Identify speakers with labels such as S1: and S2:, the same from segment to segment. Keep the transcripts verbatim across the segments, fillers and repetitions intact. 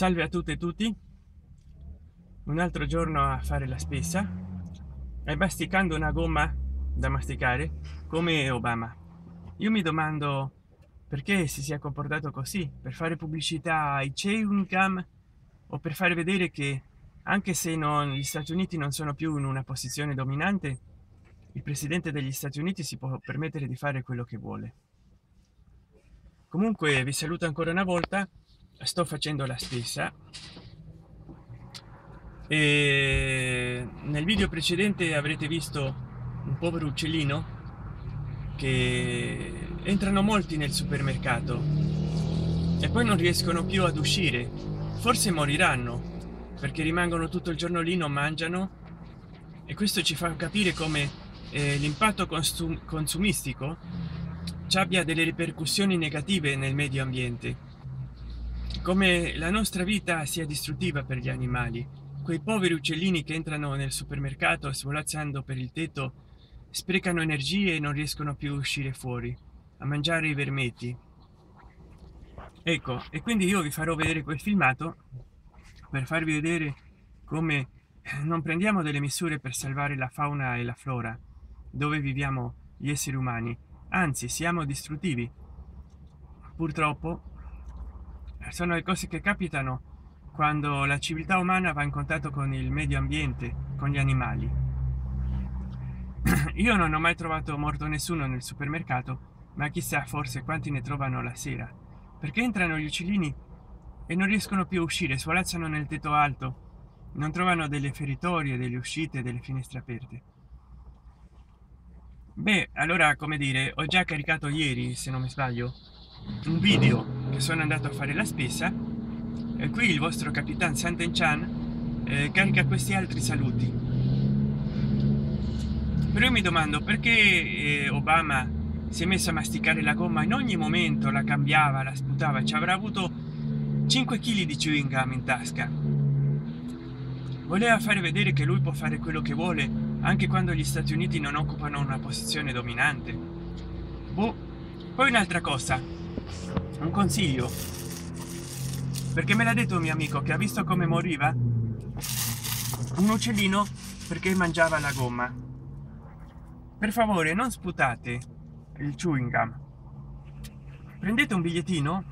S1: Salve a tutte e tutti, un altro giorno a fare la spesa e masticando una gomma da masticare come Obama. Io mi domando perché si sia comportato così, per fare pubblicità ai chewing gum o per fare vedere che anche se non, gli Stati Uniti non sono più in una posizione dominante, il presidente degli Stati Uniti si può permettere di fare quello che vuole. Comunque vi saluto ancora una volta, sto facendo la spesa e nel video precedente avrete visto un povero uccellino che entrano molti nel supermercato e poi non riescono più ad uscire, forse moriranno perché rimangono tutto il giorno lì, non mangiano, e questo ci fa capire come eh, l'impatto consum consumistico ci abbia delle ripercussioni negative nel medio ambiente, come la nostra vita sia distruttiva per gli animali. Quei poveri uccellini che entrano nel supermercato svolazzando per il tetto sprecano energie e non riescono più a uscire fuori a mangiare i vermetti. Ecco, e quindi io vi farò vedere quel filmato per farvi vedere come non prendiamo delle misure per salvare la fauna e la flora dove viviamo gli esseri umani, anzi siamo distruttivi. Purtroppo sono le cose che capitano quando la civiltà umana va in contatto con il medio ambiente, con gli animali. Io non ho mai trovato morto nessuno nel supermercato, ma chissà forse quanti ne trovano la sera, perché entrano gli uccellini e non riescono più a uscire, svolazzano nel tetto alto, non trovano delle feritorie, delle uscite, delle finestre aperte. Beh, allora, come dire, ho già caricato ieri, se non mi sbaglio, un video che sono andato a fare la spesa, e qui il vostro Capitan Santen-chan eh, carica questi altri saluti. Però io mi domando perché eh, Obama si è messo a masticare la gomma in ogni momento, la cambiava, la sputava, ci avrà avuto cinque chili di chewing gum in tasca. Voleva fare vedere che lui può fare quello che vuole anche quando gli Stati Uniti non occupano una posizione dominante. Boh. Poi un'altra cosa, un consiglio, perché me l'ha detto un mio amico che ha visto come moriva un uccellino perché mangiava la gomma. Per favore non sputate il chewing gum, prendete un bigliettino,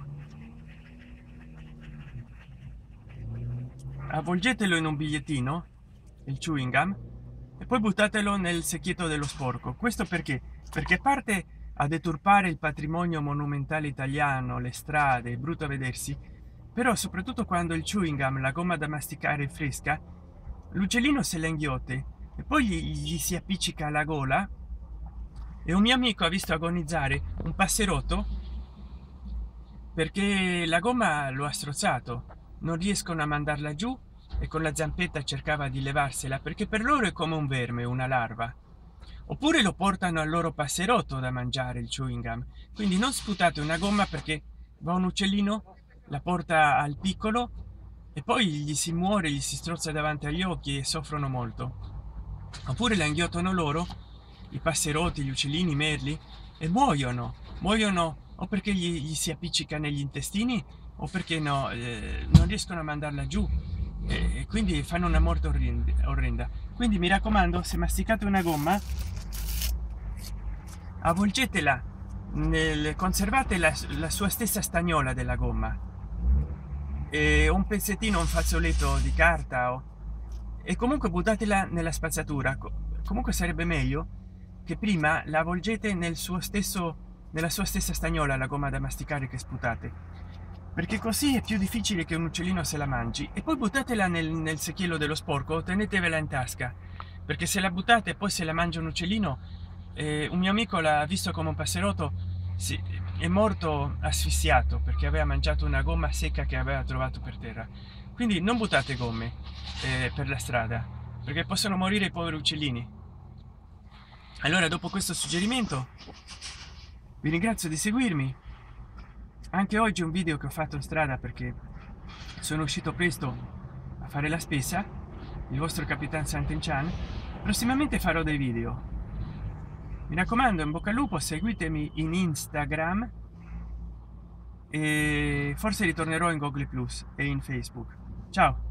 S1: avvolgetelo in un bigliettino, il chewing gum, e poi buttatelo nel secchietto dello sporco. Questo perché? Perché parte a deturpare il patrimonio monumentale italiano, le strade, è brutto a vedersi, però soprattutto quando il chewing gum, la gomma da masticare, è fresca, l'uccellino se la inghiotte e poi gli, gli si appiccica alla gola, e un mio amico ha visto agonizzare un passerotto perché la gomma lo ha strozzato, non riescono a mandarla giù e con la zampetta cercava di levarsela perché per loro è come un verme, una larva. Oppure lo portano al loro passerotto da mangiare il chewing gum. Quindi non sputate una gomma perché va un uccellino, la porta al piccolo e poi gli si muore, gli si strozza davanti agli occhi e soffrono molto. Oppure la inghiottano loro, i passerotti, gli uccellini, i merli, e muoiono muoiono o perché gli, gli si appiccica negli intestini o perché no, eh, non riescono a mandarla giù, e, e quindi fanno una morte orrenda. Quindi mi raccomando, se masticate una gomma, avvolgetela nel, conservate la, la sua stessa stagnola della gomma e un pezzettino, un fazzoletto di carta o, e comunque buttatela nella spazzatura. Comunque sarebbe meglio che prima la avvolgete nel suo stesso, nella sua stessa stagnola, la gomma da masticare che sputate, perché così è più difficile che un uccellino se la mangi, e poi buttatela nel, nel secchiello dello sporco o tenetevela in tasca, perché se la buttate e poi se la mangia un uccellino, eh, un mio amico l'ha visto come un passerotto, si, è morto asfissiato perché aveva mangiato una gomma secca che aveva trovato per terra. Quindi non buttate gomme eh, per la strada, perché possono morire i poveri uccellini. Allora, dopo questo suggerimento vi ringrazio di seguirmi. Anche oggi un video che ho fatto in strada perché sono uscito presto a fare la spesa, il vostro Capitan Santen-chan. Prossimamente farò dei video. Mi raccomando, in bocca al lupo, seguitemi in Instagram e forse ritornerò in Google Plus e in Facebook. Ciao.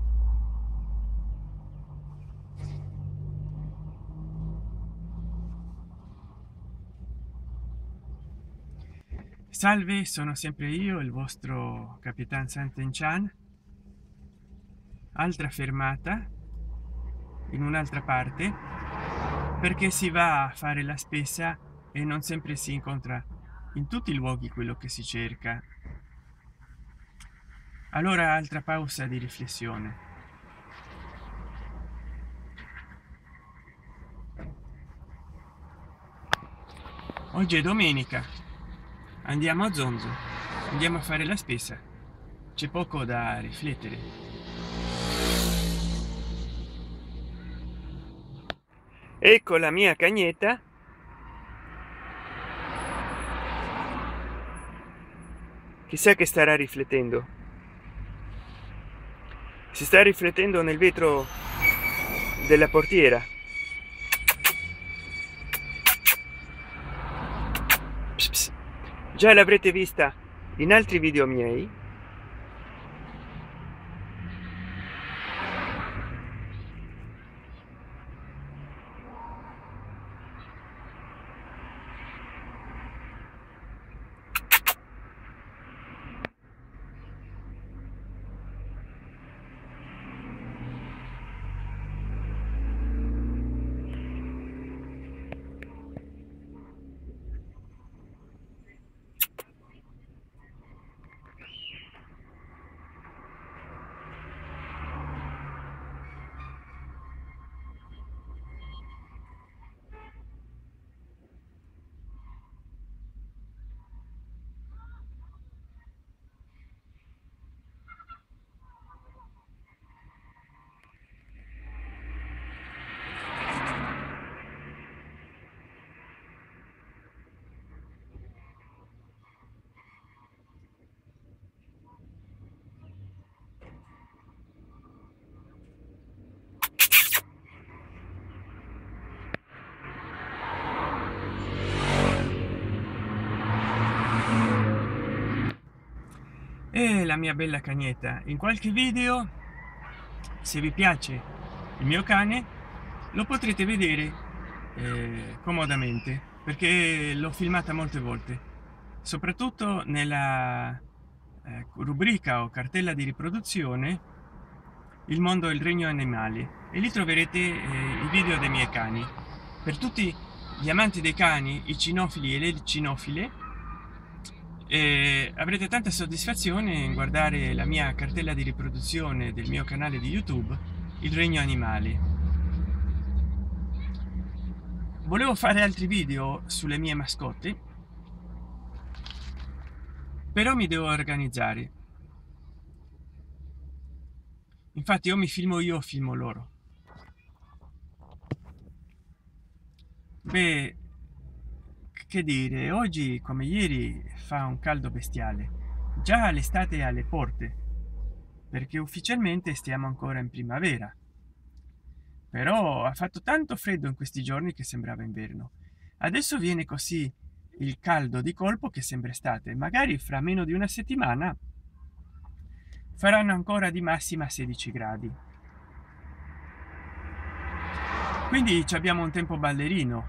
S1: Salve, sono sempre io, il vostro Capitan Sant'Enchan. Altra fermata in un'altra parte, perché si va a fare la spesa e non sempre si incontra in tutti i luoghi quello che si cerca. Allora altra pausa di riflessione. Oggi è domenica, andiamo a Zonzo, andiamo a fare la spesa, c'è poco da riflettere. Ecco la mia cagnetta chissà che starà riflettendo. Si sta riflettendo nel vetro della portiera. Pss, pss. Già l'avrete vista in altri video miei. E la mia bella cagnetta, in qualche video, se vi piace il mio cane, lo potrete vedere eh, comodamente, perché l'ho filmata molte volte, soprattutto nella eh, rubrica o cartella di riproduzione Il mondo e il regno animali, e lì troverete eh, i video dei miei cani. Per tutti gli amanti dei cani, i cinofili e le cinofile, e avrete tanta soddisfazione in guardare la mia cartella di riproduzione del mio canale di YouTube Il Regno Animali. Volevo fare altri video sulle mie mascotte, però mi devo organizzare. Infatti o mi filmo io o filmo loro. Beh, che dire, oggi come ieri fa un caldo bestiale. Già l'estate è alle porte, perché ufficialmente stiamo ancora in primavera, però ha fatto tanto freddo in questi giorni che sembrava inverno. Adesso viene così il caldo di colpo che sembra estate. Magari fra meno di una settimana faranno ancora di massima sedici gradi, quindi abbiamo un tempo ballerino.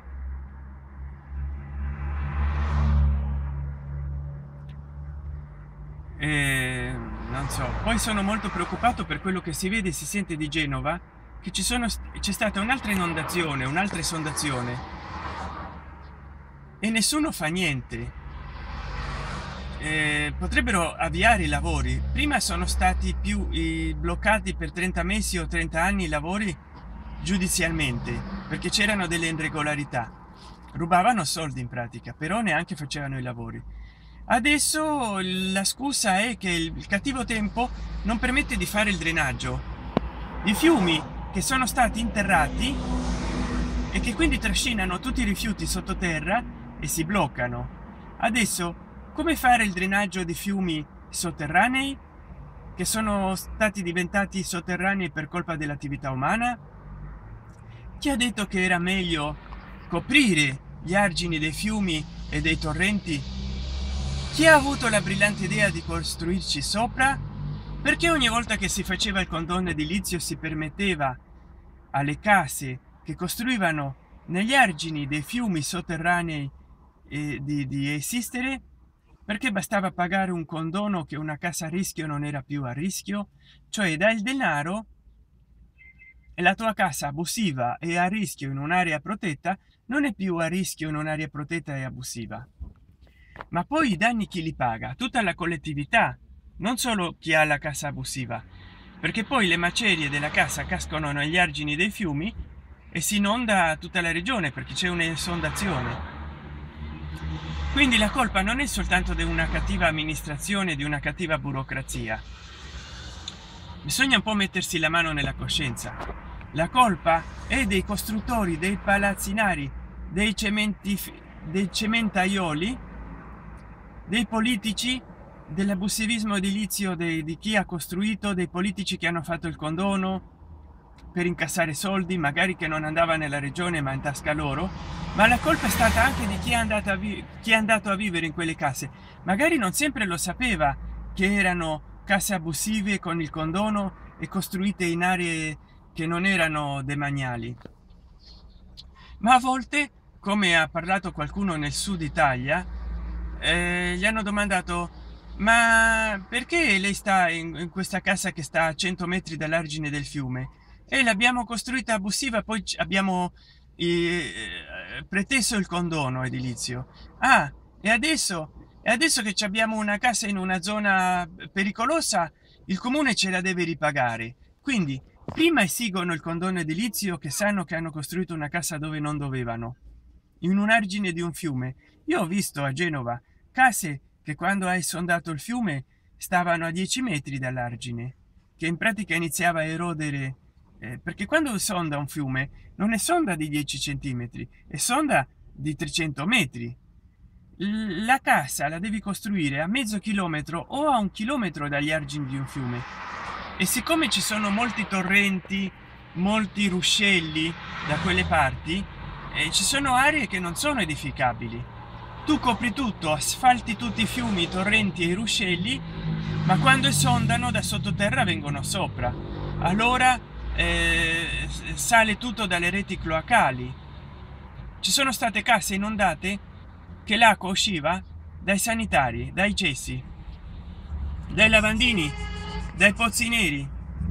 S1: E non so, poi sono molto preoccupato per quello che si vede e si sente di Genova, che ci sono c'è stata un'altra inondazione, un'altra esondazione e nessuno fa niente. Eh, potrebbero avviare i lavori. Prima sono stati più eh, bloccati per trenta mesi o trenta anni i lavori giudizialmente, perché c'erano delle irregolarità, rubavano soldi in pratica, però neanche facevano i lavori. Adesso la scusa è che il cattivo tempo non permette di fare il drenaggio. I fiumi che sono stati interrati e che quindi trascinano tutti i rifiuti sottoterra e si bloccano. Adesso come fare il drenaggio di fiumi sotterranei che sono stati diventati sotterranei per colpa dell'attività umana? Chi ha detto che era meglio coprire gli argini dei fiumi e dei torrenti Chi ha avuto la brillante idea di costruirci sopra? Perché ogni volta che si faceva il condono edilizio si permetteva alle case che costruivano negli argini dei fiumi sotterranei eh, di, di esistere, perché bastava pagare un condono che una casa a rischio non era più a rischio, cioè dai il denaro e la tua casa abusiva e a rischio in un'area protetta non è più a rischio in un'area protetta e abusiva. Ma poi i danni chi li paga? Tutta la collettività, non solo chi ha la casa abusiva, perché poi le macerie della casa cascano negli argini dei fiumi e si inonda tutta la regione perché c'è un'esondazione. Quindi la colpa non è soltanto di una cattiva amministrazione, di una cattiva burocrazia. Bisogna un po' mettersi la mano nella coscienza. La colpa è dei costruttori, dei palazzinari, dei cementi, dei cementaioli, dei politici, dell'abusivismo edilizio dei, di chi ha costruito, dei politici che hanno fatto il condono per incassare soldi, magari che non andava nella regione ma in tasca loro. Ma la colpa è stata anche di chi è andato a, vi chi è andato a vivere in quelle case. Magari non sempre lo sapeva che erano case abusive con il condono e costruite in aree che non erano demaniali. Ma a volte, come ha parlato qualcuno nel sud Italia, eh, gli hanno domandato: ma perché lei sta in, in questa casa che sta a cento metri dall'argine del fiume? E l'abbiamo costruita abusiva, poi abbiamo eh, preteso il condono edilizio. Ah, e adesso, e adesso che abbiamo una casa in una zona pericolosa, il comune ce la deve ripagare. Quindi prima esigono il condono edilizio che sanno che hanno costruito una casa dove non dovevano, in un argine di un fiume. Io ho visto a Genova case che quando ha esondato il fiume stavano a dieci metri dall'argine, che in pratica iniziava a erodere, eh, perché quando esonda un fiume non esonda di dieci centimetri, esonda di trecento metri. L la casa la devi costruire a mezzo chilometro o a un chilometro dagli argini di un fiume, e siccome ci sono molti torrenti, molti ruscelli da quelle parti, eh, ci sono aree che non sono edificabili. Tu copri tutto, asfalti tutti i fiumi, i torrenti e i ruscelli, ma quando esondano da sottoterra vengono sopra. Allora eh, sale tutto dalle reti cloacali. Ci sono state case inondate che l'acqua usciva dai sanitari, dai cessi, dai lavandini, dai pozzi neri.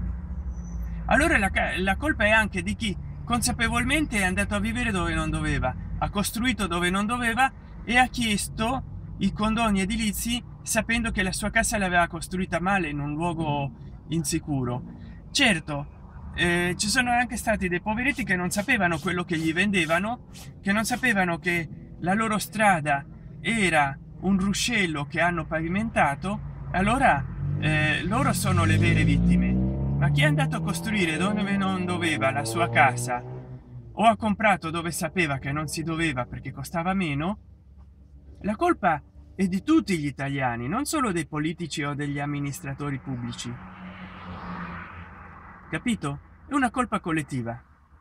S1: Allora la, la colpa è anche di chi consapevolmente è andato a vivere dove non doveva, ha costruito dove non doveva e ha chiesto i condoni edilizi sapendo che la sua casa l'aveva costruita male in un luogo insicuro. Certo, eh, ci sono anche stati dei poveretti che non sapevano quello che gli vendevano, che non sapevano che la loro strada era un ruscello che hanno pavimentato. Allora eh, loro sono le vere vittime. Ma chi è andato a costruire dove non doveva la sua casa, o ha comprato dove sapeva che non si doveva perché costava meno, la colpa è di tutti gli italiani, non solo dei politici o degli amministratori pubblici. Capito? È una colpa collettiva.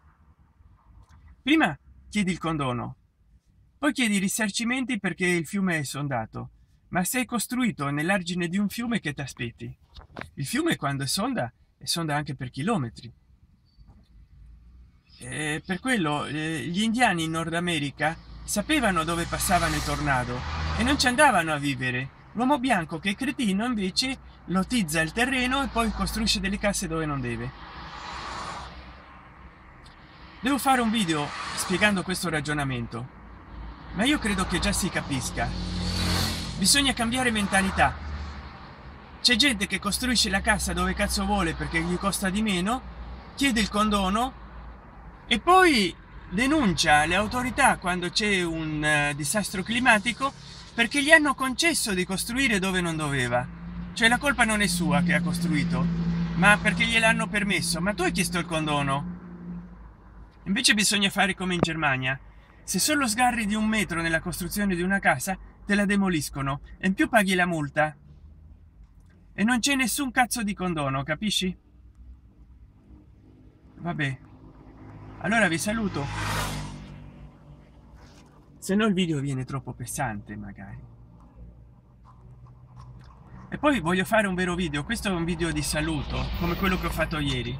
S1: Prima chiedi il condono, poi chiedi risarcimenti perché il fiume è esondato. Ma se hai costruito nell'argine di un fiume, che ti aspetti? Il fiume quando esonda, esonda anche per chilometri. E per quello eh, gli indiani in Nord America sapevano dove passavano i tornado e non ci andavano a vivere. L'uomo bianco, che è cretino, invece lottizza il terreno e poi costruisce delle case dove non deve. Devo fare un video spiegando questo ragionamento, ma io credo che già si capisca. Bisogna cambiare mentalità. C'è gente che costruisce la casa dove cazzo vuole perché gli costa di meno, chiede il condono e poi denuncia le autorità quando c'è un uh, disastro climatico perché gli hanno concesso di costruire dove non doveva. Cioè la colpa non è sua che ha costruito, ma perché gliel'hanno permesso. Ma tu hai chiesto il condono. Invece bisogna fare come in Germania: se solo sgarri di un metro nella costruzione di una casa te la demoliscono e in più paghi la multa e non c'è nessun cazzo di condono, capisci? Vabbè, allora vi saluto, se no il video viene troppo pesante magari. E poi voglio fare un vero video. Questo è un video di saluto come quello che ho fatto ieri.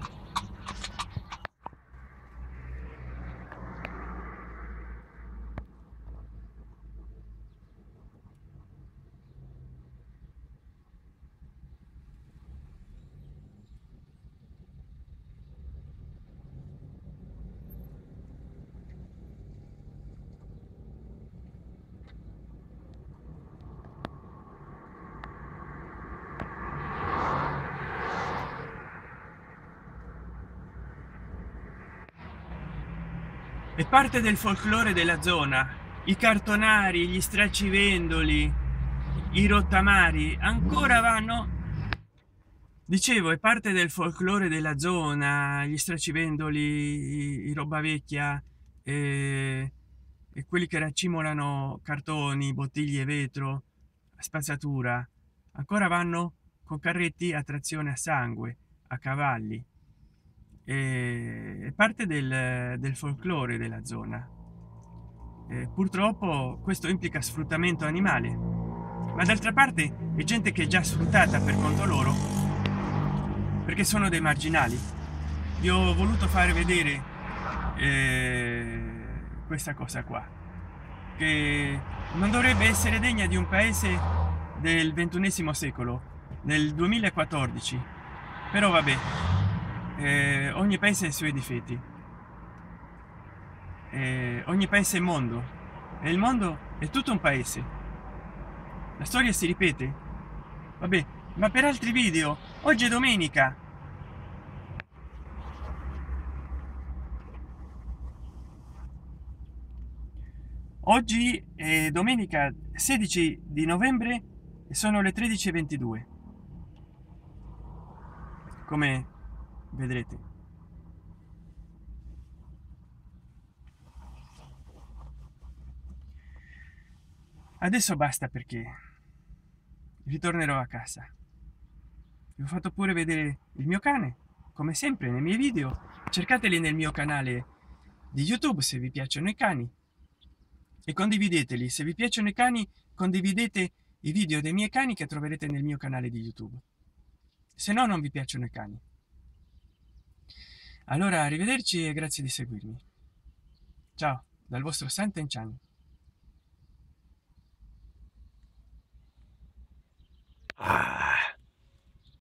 S1: È parte del folklore della zona. I cartonari, gli stracivendoli, i rottamari ancora vanno, dicevo, è parte del folklore della zona. Gli stracivendoli, i, i roba vecchia, eh, e quelli che racimolano cartoni, bottiglie, vetro, spazzatura, ancora vanno con carretti a trazione a sangue, a cavalli. È parte del, del folklore della zona. Eh, purtroppo questo implica sfruttamento animale, ma d'altra parte è gente che è già sfruttata per conto loro, perché sono dei marginali. Vi ho voluto fare vedere eh, questa cosa qua, che non dovrebbe essere degna di un paese del ventunesimo secolo, nel duemilaquattordici, però vabbè. Eh, ogni paese ha i suoi difetti, eh, ogni paese è mondo, e il mondo è tutto un paese. La storia si ripete, vabbè, ma per altri video. Oggi è domenica. Oggi è domenica sedici di novembre e sono le tredici e ventidue, come vedrete. Adesso basta, perché ritornerò a casa. Vi ho fatto pure vedere il mio cane, come sempre nei miei video. Cercateli nel mio canale di YouTube se vi piacciono i cani, e condivideteli. Se vi piacciono i cani, condividete i video dei miei cani che troverete nel mio canale di YouTube. Se no, non vi piacciono i cani. Allora, arrivederci e grazie di seguirmi. Ciao, dal vostro Santen Chan.
S2: Ah.